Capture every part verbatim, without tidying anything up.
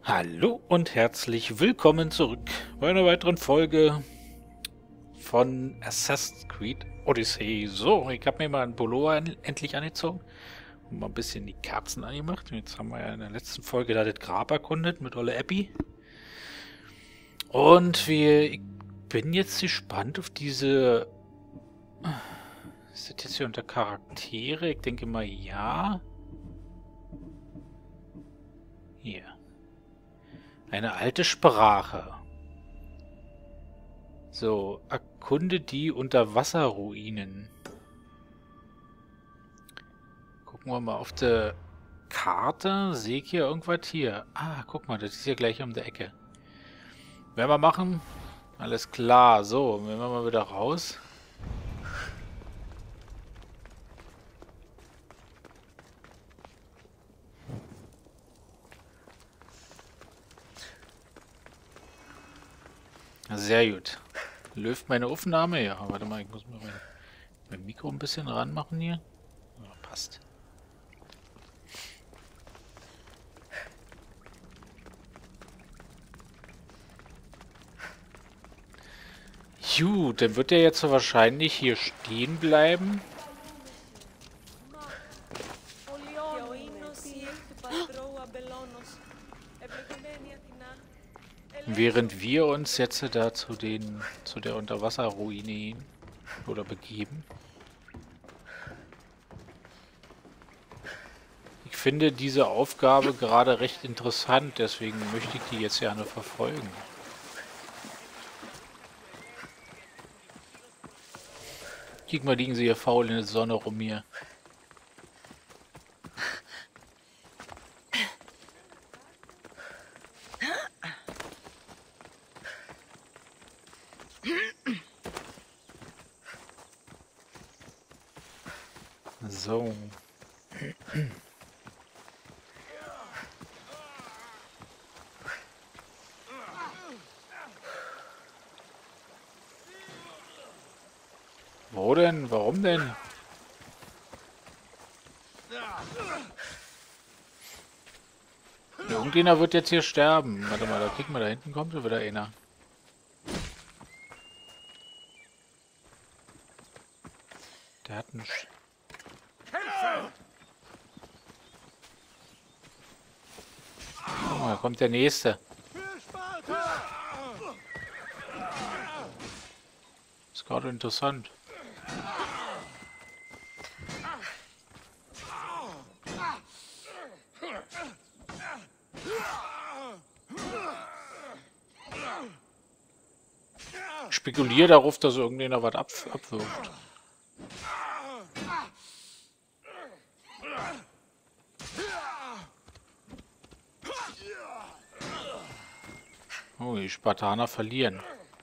Hallo und herzlich willkommen zurück bei einer weiteren Folge von Assassin's Creed Odyssey. So, ich habe mir mal einen Pullover en endlich angezogen und mal ein bisschen die Kerzen angemacht. Jetzt haben wir ja in der letzten Folge da das Grab erkundet mit Olle Eppie. Und wir, ich bin jetzt gespannt auf diese... Ist das jetzt hier unter Charaktere? Ich denke mal ja. Hier. Eine alte Sprache. So, erkunde die Unterwasserruinen. Gucken wir mal auf der Karte. Sehe ich hier irgendwas hier? Ah, guck mal, das ist hier gleich um die Ecke. Werden wir machen. Alles klar. So, gehen wir mal wieder raus. Sehr gut. Läuft meine Aufnahme? Ja, warte mal, ich muss mal mein, mein Mikro ein bisschen ranmachen hier. Ja, passt. Gut, dann wird er jetzt so wahrscheinlich hier stehen bleiben. Während wir uns jetzt da zu den zu der Unterwasserruine oder begeben. Ich finde diese Aufgabe gerade recht interessant, deswegen möchte ich die jetzt gerne verfolgen. Guck mal, liegen sie hier faul in der Sonne rum hier. So. Wo denn? Warum denn? Irgendeiner wird jetzt hier sterben. Warte mal, da klick mal, da hinten kommt schon wieder einer. Der hat einen... Sch Guck mal, da kommt der nächste. Ist gerade interessant. Ich spekuliere darauf, dass irgendjemand was ab abwirft. Oh, die Spartaner verlieren.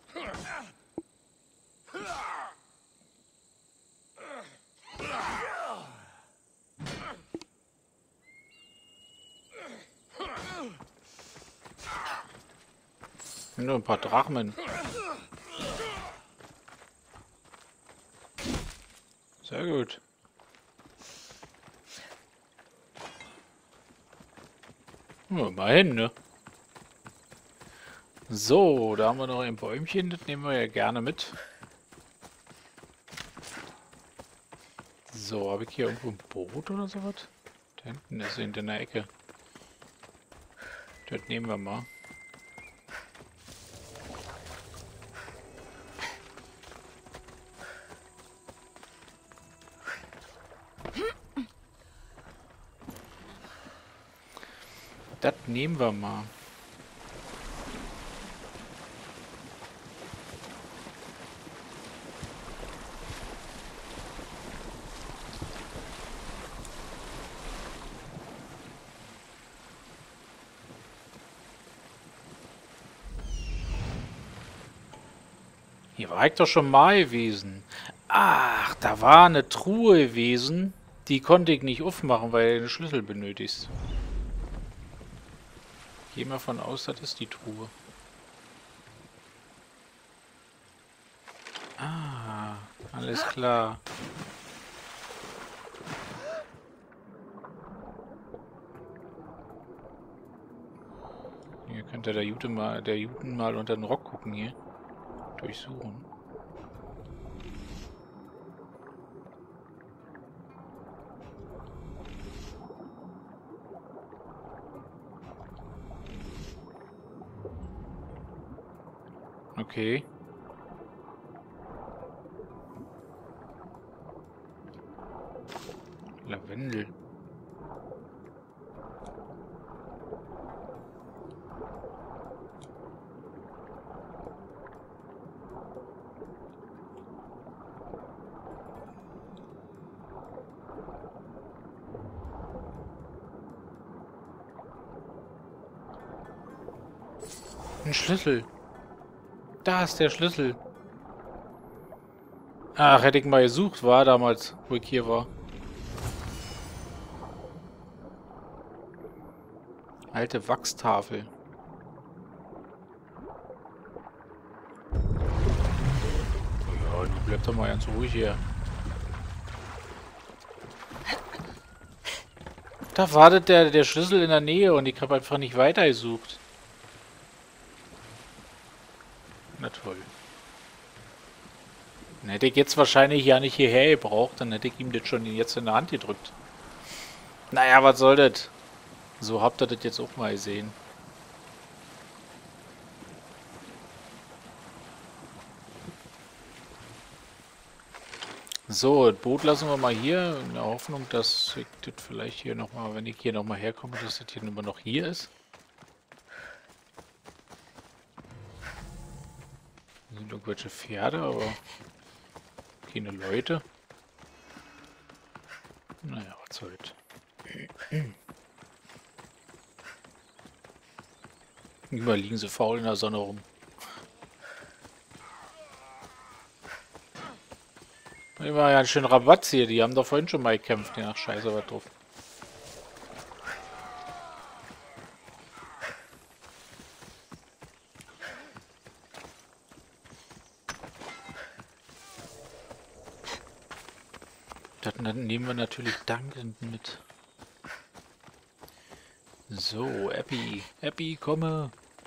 Nur ein paar Drachmen. Sehr gut. Ja, immerhin, ne? So, da haben wir noch ein Bäumchen, das nehmen wir ja gerne mit. So, habe ich hier irgendwo ein Boot oder sowas? Da hinten ist in der Ecke. Das nehmen wir mal. Das nehmen wir mal. Hier war ich doch schon mal gewesen. Ach, da war eine Truhe gewesen. Die konnte ich nicht aufmachen, weil du einen Schlüssel benötigst. Geh mal von aus, das ist die Truhe. Ah, alles klar. Hier könnte der Jute mal, der Juten mal unter den Rock gucken hier. Durchsuchen. Okay. Lavendel. Ein Schlüssel. Da ist der Schlüssel. Ach, hätte ich mal gesucht, war damals, wo ich hier war. Alte Wachstafel. Ja, du bleibst doch mal ganz ruhig hier. Da wartet der, der Schlüssel in der Nähe und ich habe einfach nicht weitergesucht. Na toll. Dann hätte ich jetzt wahrscheinlich ja nicht hierher gebraucht, dann hätte ich ihm das schon jetzt in der Hand gedrückt. Naja, was soll das? So habt ihr das jetzt auch mal gesehen. So, das Boot lassen wir mal hier, in der Hoffnung, dass ich das vielleicht hier nochmal, wenn ich hier nochmal herkomme, dass das hier immer noch hier ist. Hier sind irgendwelche Pferde, aber keine Leute. Naja, was soll's. Überall liegen sie faul in der Sonne rum. Immer ja einen schönen Rabatz hier, die haben doch vorhin schon mal gekämpft. Ja, scheiße, was drauf. Das nehmen wir natürlich dankend mit. So, Epi. Epi, komme.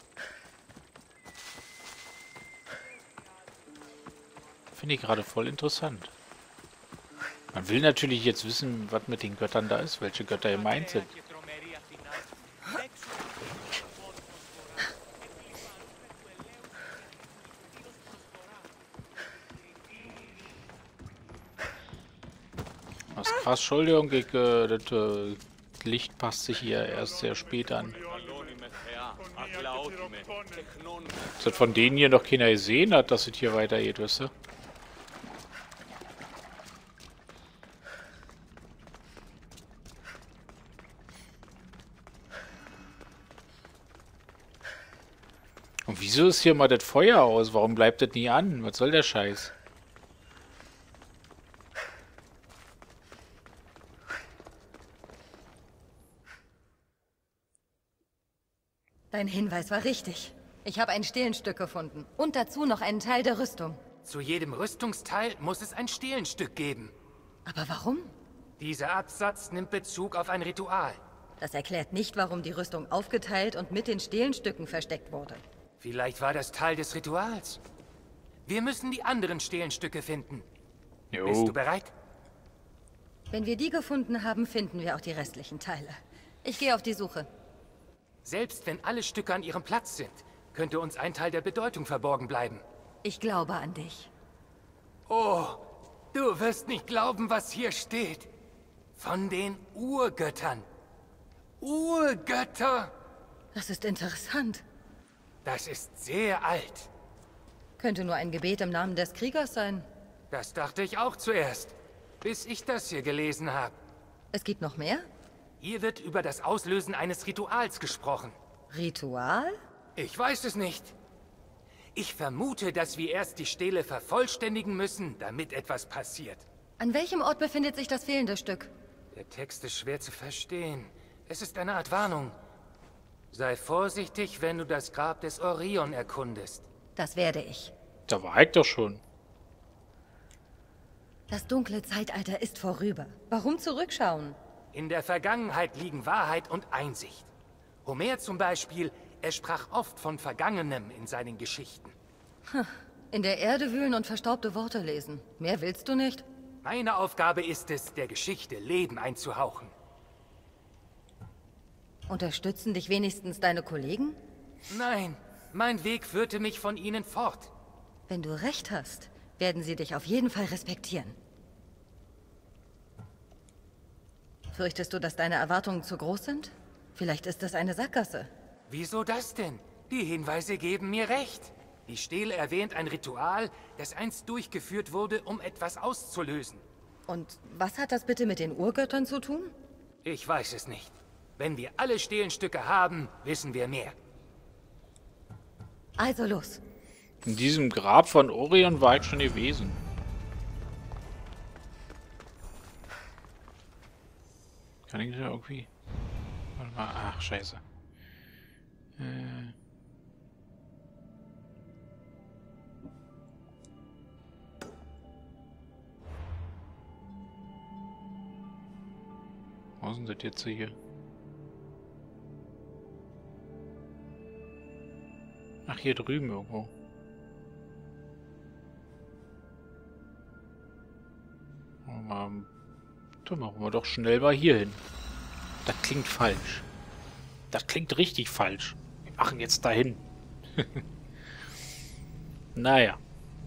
Finde ich gerade voll interessant. Man will natürlich jetzt wissen, was mit den Göttern da ist, welche Götter gemeint sind. Was krass, Entschuldigung, ich, äh, das äh, Licht passt sich hier erst sehr spät an. Dass das von denen hier noch keiner gesehen hat, dass es hier weitergeht, weißt du? Und wieso ist hier mal das Feuer aus? Warum bleibt das nie an? Was soll der Scheiß? Dein Hinweis war richtig. Ich habe ein Stehlenstück gefunden. Und dazu noch einen Teil der Rüstung. Zu jedem Rüstungsteil muss es ein Stehlenstück geben. Aber warum? Dieser Absatz nimmt Bezug auf ein Ritual. Das erklärt nicht, warum die Rüstung aufgeteilt und mit den Stehlenstücken versteckt wurde. Vielleicht war das Teil des Rituals. Wir müssen die anderen Stehlenstücke finden. Jo. Bist du bereit? Wenn wir die gefunden haben, finden wir auch die restlichen Teile. Ich gehe auf die Suche. Selbst wenn alle Stücke an ihrem Platz sind, könnte uns ein Teil der Bedeutung verborgen bleiben. Ich glaube an dich. Oh, du wirst nicht glauben, was hier steht. Von den Urgöttern. Urgötter! Das ist interessant. Das ist sehr alt. Könnte nur ein Gebet im Namen des Kriegers sein. Das dachte ich auch zuerst, bis ich das hier gelesen habe. Es gibt noch mehr? Hier wird über das Auslösen eines Rituals gesprochen. Ritual? Ich weiß es nicht. Ich vermute, dass wir erst die Stele vervollständigen müssen, damit etwas passiert. An welchem Ort befindet sich das fehlende Stück? Der Text ist schwer zu verstehen. Es ist eine Art Warnung. Sei vorsichtig, wenn du das Grab des Orion erkundest. Das werde ich. Da war ich doch schon. Das dunkle Zeitalter ist vorüber. Warum zurückschauen? In der Vergangenheit liegen Wahrheit und Einsicht. Homer zum Beispiel Er sprach oft von Vergangenem in seinen Geschichten. In der Erde wühlen und verstaubte Worte lesen. Mehr willst du nicht? Meine Aufgabe ist es, der Geschichte Leben einzuhauchen. Unterstützen dich wenigstens deine Kollegen? Nein, mein Weg führte mich von ihnen fort. Wenn du recht hast, werden sie dich auf jeden Fall respektieren. Fürchtest du, dass deine Erwartungen zu groß sind? Vielleicht ist das eine Sackgasse. Wieso das denn? Die Hinweise geben mir recht. Die Stele erwähnt ein Ritual, das einst durchgeführt wurde, um etwas auszulösen. Und was hat das bitte mit den Urgöttern zu tun? Ich weiß es nicht. Wenn wir alle Stelenstücke haben, wissen wir mehr. Also los. In diesem Grab von Orion war ich schon gewesen. Kann ich da irgendwie... Warte mal. Ach, scheiße. Äh... Wo sind das jetzt hier? Ach, hier drüben irgendwo. Um, dann machen wir doch schnell mal hier hin. Das klingt falsch. Das klingt richtig falsch. Wir machen jetzt dahin. Naja.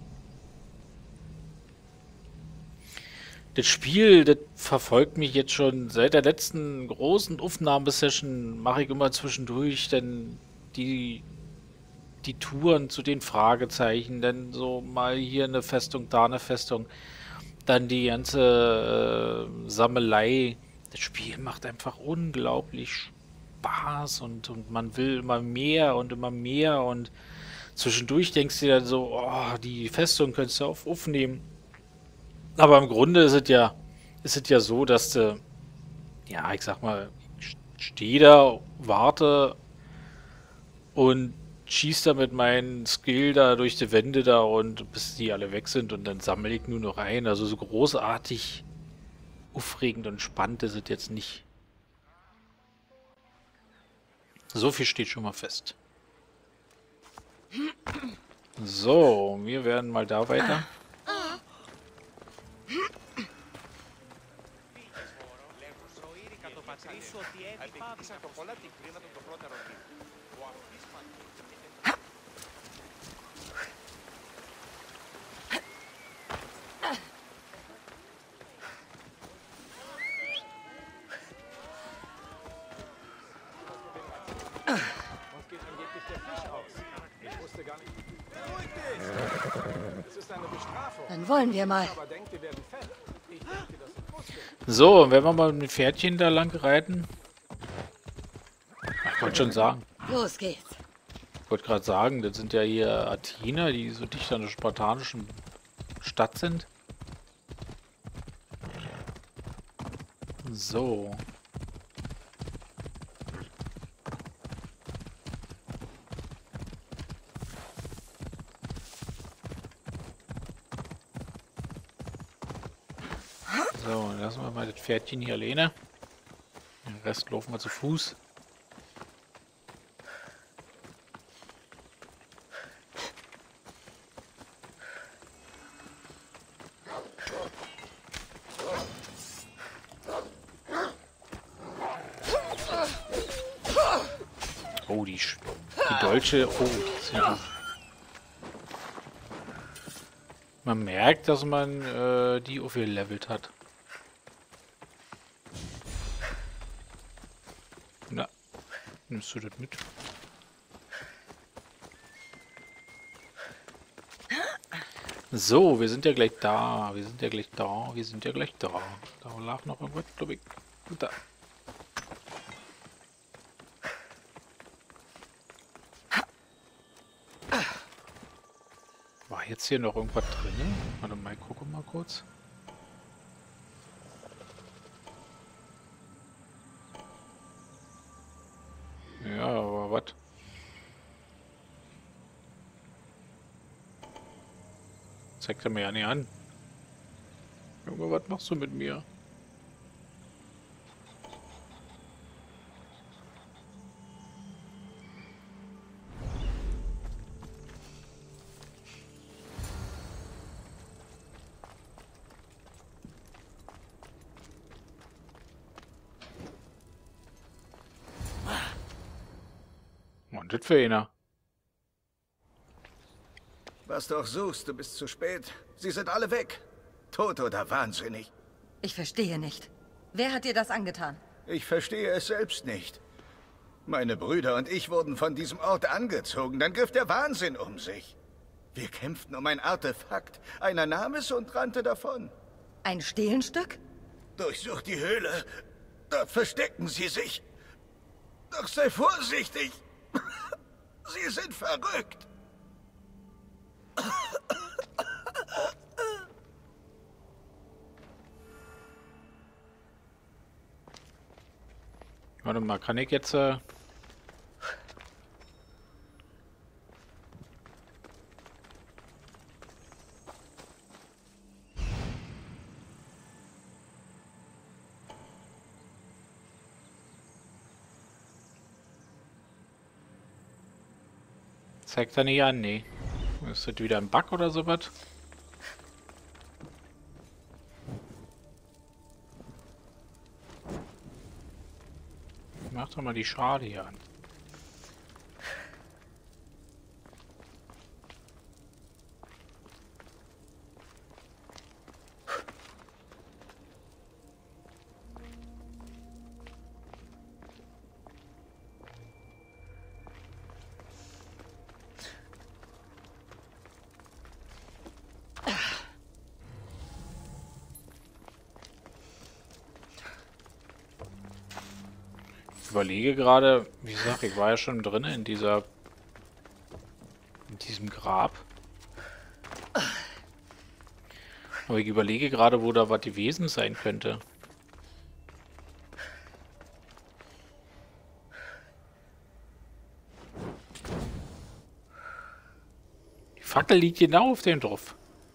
Das Spiel, das verfolgt mich jetzt schon seit der letzten großen Aufnahmesession. Mache ich immer zwischendurch, denn die die Touren zu den Fragezeichen, dann so mal hier eine Festung, da eine Festung, dann die ganze äh, Sammelei. Das Spiel macht einfach unglaublich Spaß und, und man will immer mehr und immer mehr und zwischendurch denkst du dir dann so, oh, die Festung könntest du auf, aufnehmen. Aber im Grunde ist es ja, ist es ja so, dass du, ja, ich sag mal, stehe da, warte und schieß da mit meinem Skill da durch die Wände da und bis die alle weg sind und dann sammle ich nur noch ein. Also so großartig aufregend und spannend ist es jetzt nicht. So viel steht schon mal fest. So, wir werden mal da weiter. Dann wollen wir mal. So, wenn wir mal mit dem Pferdchen da lang reiten. Ich wollte schon sagen. Los geht's. Ich wollte gerade sagen, das sind ja hier Athener, die so dicht an der spartanischen Stadt sind. So. So, lassen wir mal das Pferdchen hier alleine. Den Rest laufen wir zu Fuß. Oh, die, Sch die Dolche. Oh, die sind gut. Man merkt, dass man äh, die aufgelevelt hat. Na, nimmst du das mit? So, wir sind ja gleich da. Wir sind ja gleich da. Wir sind ja gleich da. Da lag noch irgendwas, glaube ich. Da. War jetzt hier noch irgendwas drin? Warte mal, ich gucke mal kurz. Ja, aber was? Zeigt er mir ja nicht an. Junge, was machst du mit mir? Und das für einer. Was du auch suchst, du bist zu spät. Sie sind alle weg. Tot oder wahnsinnig. Ich verstehe nicht. Wer hat dir das angetan? Ich verstehe es selbst nicht. Meine Brüder und ich wurden von diesem Ort angezogen. Dann griff der Wahnsinn um sich. Wir kämpften um ein Artefakt. Einer nahm es und rannte davon. Ein Stehlenstück? Durchsuch die Höhle. Dort verstecken sie sich. Doch sei vorsichtig. Sie sind verrückt. Warte mal, kann ich jetzt... Äh Zeigt er nicht an, nee. Ist das wieder ein Bug oder sowas? Mach doch mal die Schale hier an. Ich überlege gerade, wie gesagt, ich war ja schon drin in dieser, in diesem Grab. Aber ich überlege gerade, wo da was gewesen sein könnte. Die Fackel liegt genau auf dem drauf.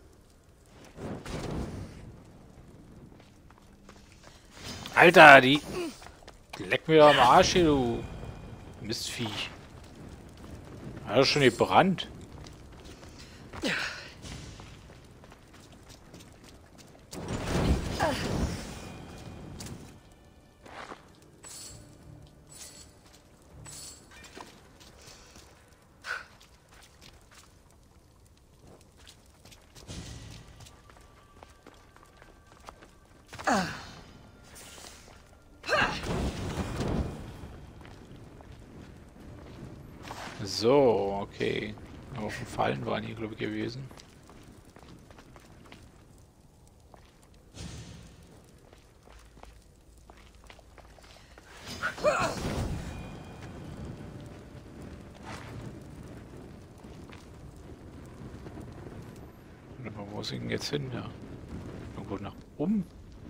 Alter, die... Leck mir am Arsch hier, du Mistviech. Hat er schon gebrannt? So, okay. Auf dem Fallen waren hier, glaube ich, gewesen. Aber wo ist ich denn jetzt hin? Ja. Irgendwo nach oben?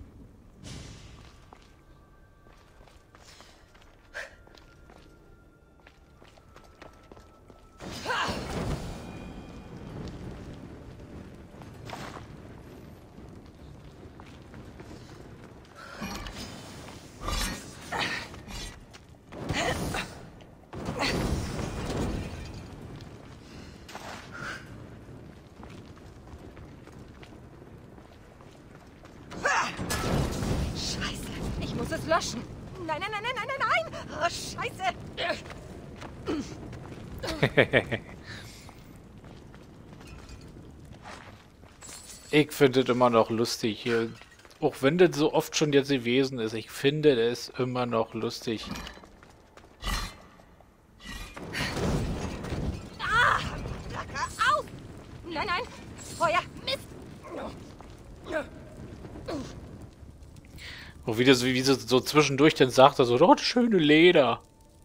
Es löschen. Nein, nein, nein, nein, nein, nein. Oh, Scheiße. Ich finde das immer noch lustig hier. Auch wenn das so oft schon jetzt gewesen ist. Ich finde es immer noch lustig. Ah, hör auf. Nein, nein. Feuer. Mist. Und wie das wie so, so zwischendurch dann sagt, er so, oh, das schöne Leder.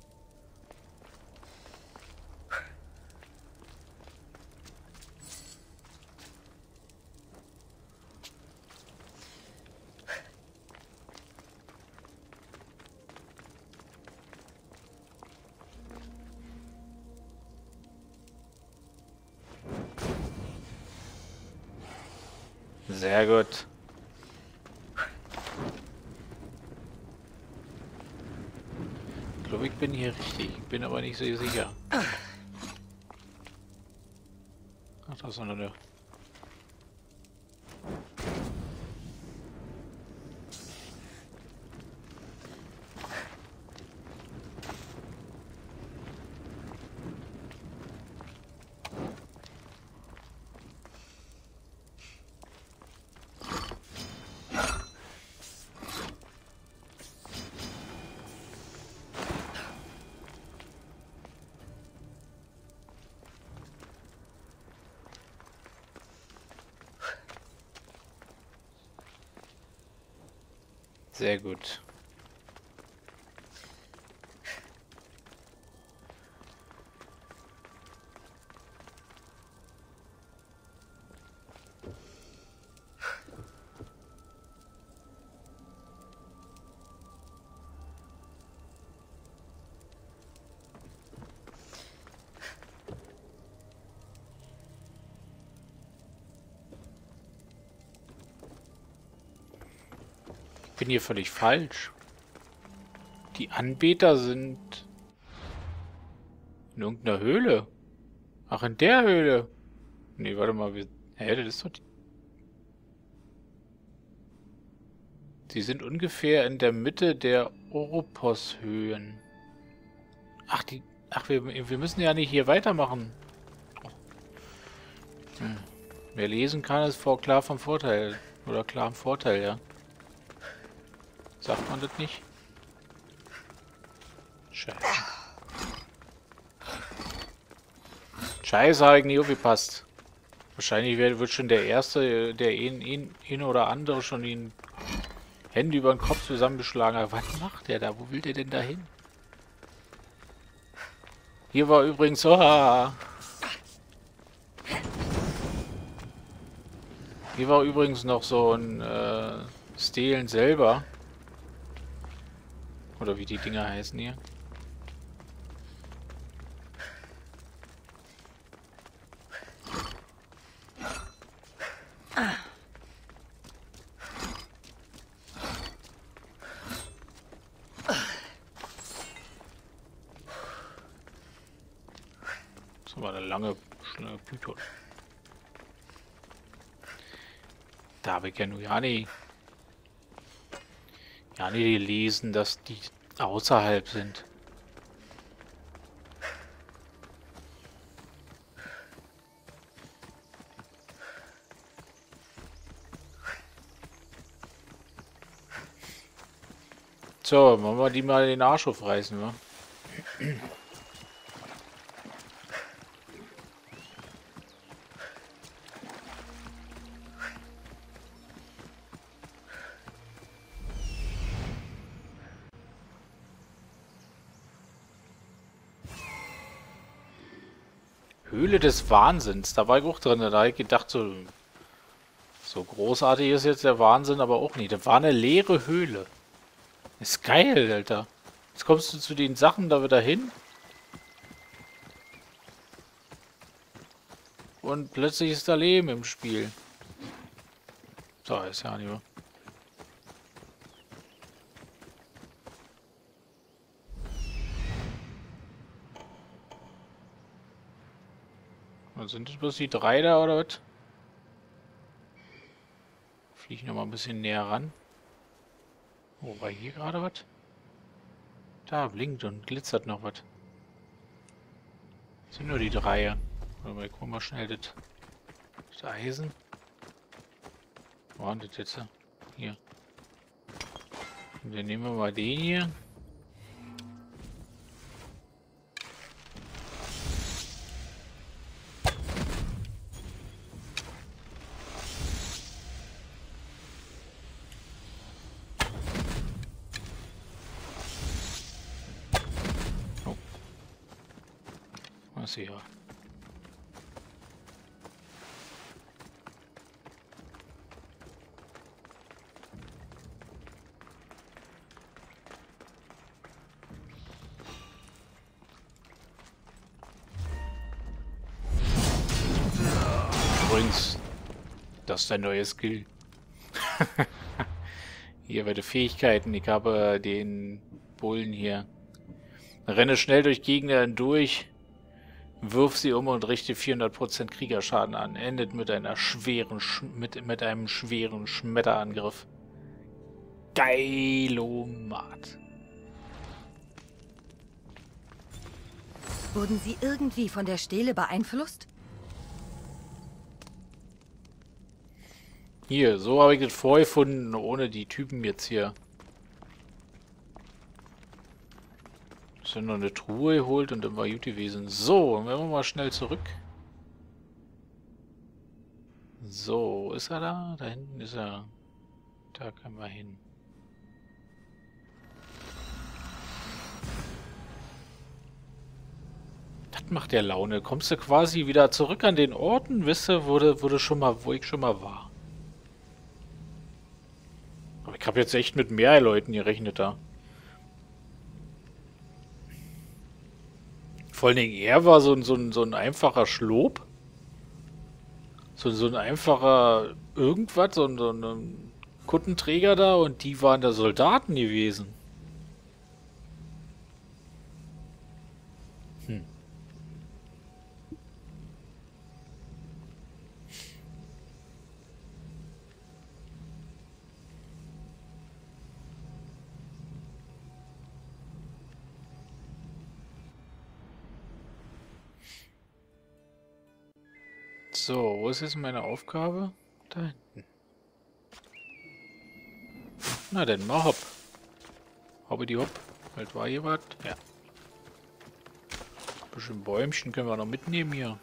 Sehr gut. Ich glaube, ich bin hier richtig. Ich bin aber nicht so sicher. Ach, da ist noch eine... Sehr gut. Ich bin hier völlig falsch. Die Anbeter sind in irgendeiner Höhle. Ach, in der Höhle. Nee, warte mal. Wir, hä, das ist doch die... Sie sind ungefähr in der Mitte der Oropos-Höhen. Ach, die... Ach, wir, wir müssen ja nicht hier weitermachen. Hm. Wer lesen kann, ist vor, klar vom Vorteil. Oder klar im Vorteil, ja. Sagt man das nicht? Scheiße. Scheiße, habe ich nie aufgepasst. Wahrscheinlich wird schon der Erste, der ihn, ihn, ihn oder andere schon ihn Hände über den Kopf zusammengeschlagen hat. Was macht der da? Wo will der denn da hin? Hier war übrigens... Oh, hier war übrigens noch so ein äh, Stelen selber. Oder wie die Dinger heißen hier. Das war eine lange, schnelle Python. Da habe ich ja nur ja nicht... Ja, nicht gelesen, dass die außerhalb sind. So, wollen wir die mal den Arsch aufreißen, wa? Höhle des Wahnsinns. Da war ich auch drin. Da habe ich gedacht, so, so großartig ist jetzt der Wahnsinn aber auch nicht. Das war eine leere Höhle. Ist geil, Alter. Jetzt kommst du zu den Sachen da wieder hin. Und plötzlich ist da Leben im Spiel. So, ist ja nicht mehr. Sind das bloß die drei da oder was? Fliege ich noch mal ein bisschen näher ran. Oh, war hier gerade was? Da blinkt und glitzert noch was. Das sind nur die drei. Aber ich guck mal schnell das, das Eisen. Wo war das jetzt? Hier. Und dann nehmen wir mal den hier. Hier. Übrigens, das ist ein neuer Skill. Hier bei den Fähigkeiten. Ich habe den Bullen hier. Renne schnell durch Gegner hindurch. Wirf sie um und richte vierhundert Prozent Kriegerschaden an. Endet mit einer schweren Sch mit, mit einem schweren Schmetterangriff. Geilomat. Wurden Sie irgendwie von der Stele beeinflusst? Hier, so habe ich das vorgefunden, ohne die Typen jetzt hier. Ich habe noch eine Truhe geholt und dann war gut gewesen. So, dann werden wir mal schnell zurück. So, ist er da? Da hinten ist er. Da können wir hin. Das macht ja Laune. Kommst du quasi wieder zurück an den Orten, wisst ihr, wo, du, wo, du schon mal, wo ich schon mal war. Aber ich habe jetzt echt mit mehr Leuten gerechnet da. Vor allen Dingen er war so ein, so ein, so ein einfacher Schlob. So, so ein einfacher irgendwas, so ein, so ein Kuttenträger da und die waren da Soldaten gewesen. Hm. So, wo ist jetzt meine Aufgabe? Da hinten. Na denn, mal hopp. Hobbe die hopp. Halt war hier was? Ja. Ein bisschen Bäumchen können wir noch mitnehmen hier.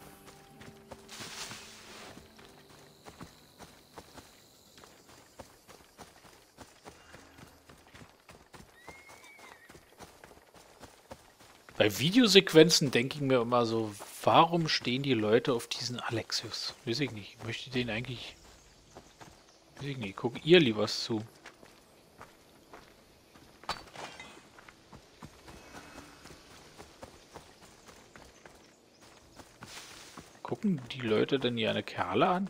Bei Videosequenzen denke ich mir immer so, warum stehen die Leute auf diesen Alexios? Weiß ich nicht. Ich möchte den eigentlich... Weiß ich nicht. Guck ihr lieber was zu. Gucken die Leute denn hier eine Kerle an?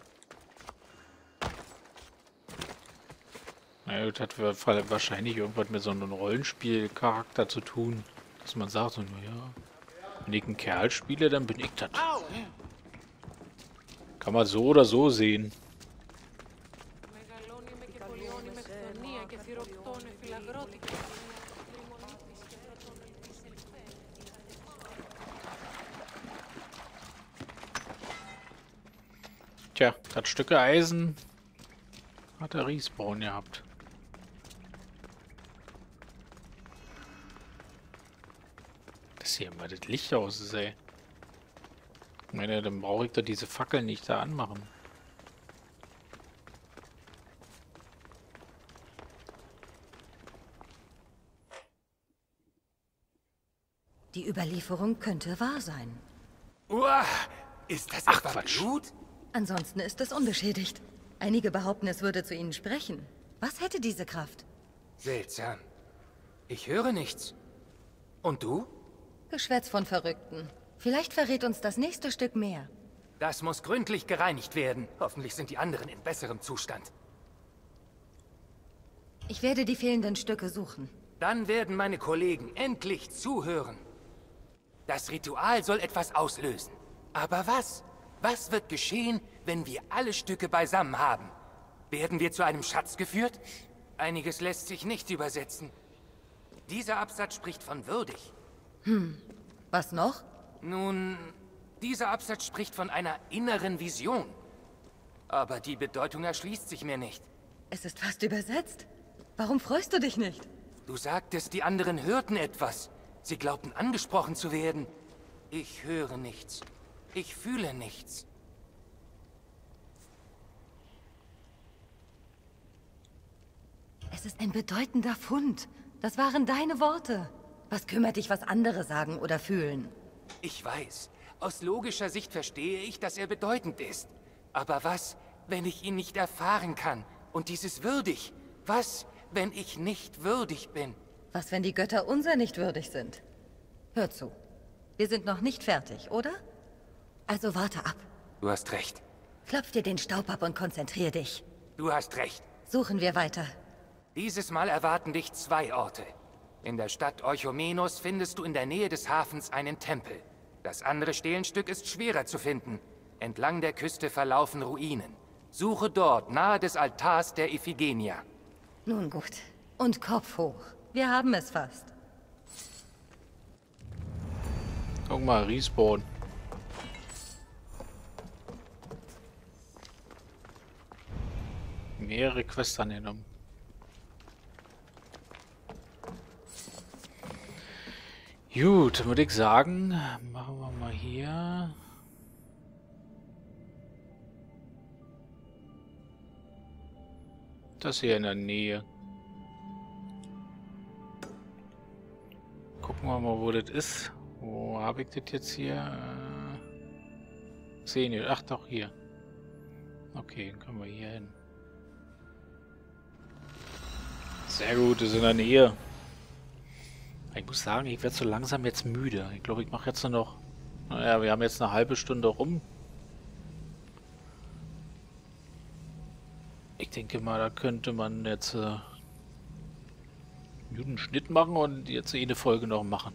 Na gut, hat wahrscheinlich irgendwas mit so einem Rollenspielcharakter zu tun. Dass man sagt, so, naja, wenn ich einen Kerl spiele, dann bin ich das. Kann man so oder so sehen. Tja, das Stücke Eisen hat er Respawn gehabt. Das hier mal das Licht aus ist, ey. Ich meine, dann brauche ich da diese Fackeln nicht da anmachen. Die Überlieferung könnte wahr sein. Uah, ist das Ach, etwa Quatsch. Blut? Ansonsten ist es unbeschädigt. Einige behaupten, es würde zu ihnen sprechen. Was hätte diese Kraft? Seltsam. Ich höre nichts. Und du? Geschwätz von Verrückten. Vielleicht verrät uns das nächste Stück mehr. Das muss gründlich gereinigt werden. Hoffentlich sind die anderen in besserem Zustand. Ich werde die fehlenden Stücke suchen. Dann werden meine Kollegen endlich zuhören. Das Ritual soll etwas auslösen. Aber was? Was wird geschehen, wenn wir alle Stücke beisammen haben? Werden wir zu einem Schatz geführt? Einiges lässt sich nicht übersetzen. Dieser Absatz spricht von würdig. Hm, was noch? Nun, dieser Absatz spricht von einer inneren Vision. Aber die Bedeutung erschließt sich mir nicht. Es ist fast übersetzt. Warum freust du dich nicht? Du sagtest, die anderen hörten etwas. Sie glaubten angesprochen zu werden. Ich höre nichts. Ich fühle nichts. Es ist ein bedeutender Fund. Das waren deine Worte. Was kümmert dich, was andere sagen oder fühlen? Ich weiß. Aus logischer Sicht verstehe ich, dass er bedeutend ist. Aber was, wenn ich ihn nicht erfahren kann? Und dieses würdig? Was, wenn ich nicht würdig bin? Was, wenn die Götter unser nicht würdig sind? Hör zu. Wir sind noch nicht fertig, oder? Also warte ab. Du hast recht. Klopf dir den Staub ab und konzentrier dich. Du hast recht. Suchen wir weiter. Dieses Mal erwarten dich zwei Orte. In der Stadt Euchomenos findest du in der Nähe des Hafens einen Tempel. Das andere Stehlenstück ist schwerer zu finden. Entlang der Küste verlaufen Ruinen. Suche dort, nahe des Altars der Iphigenia. Nun gut. Und Kopf hoch. Wir haben es fast. Guck mal, Respawn. Mehrere Quests angenommen. Gut, würde ich sagen, machen wir mal hier. Das hier in der Nähe. Gucken wir mal, wo das ist. Wo habe ich das jetzt hier? Äh, sehen wir. Ach doch, hier. Okay, dann können wir hier hin. Sehr gut, das ist in der Nähe. Ich muss sagen, ich werde so langsam jetzt müde. Ich glaube, ich mache jetzt nur noch... Naja, wir haben jetzt eine halbe Stunde rum. Ich denke mal, da könnte man jetzt äh, einen Schnitt machen und jetzt eine Folge noch machen.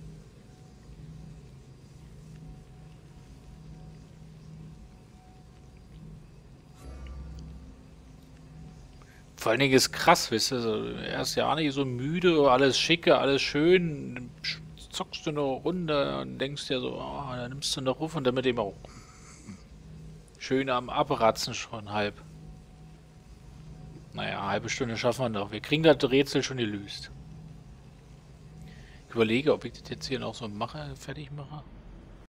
Vor allen Dingen ist krass, weißt du, so, er ist ja auch nicht so müde, alles schicke, alles schön, dann zockst du eine Runde und denkst dir so, oh, da nimmst du noch Ruf und damit eben auch schön am Abratzen schon halb. Naja, eine halbe Stunde schaffen wir noch. Wir kriegen das Rätsel schon gelöst. Ich überlege, ob ich das jetzt hier noch so mache, fertig mache.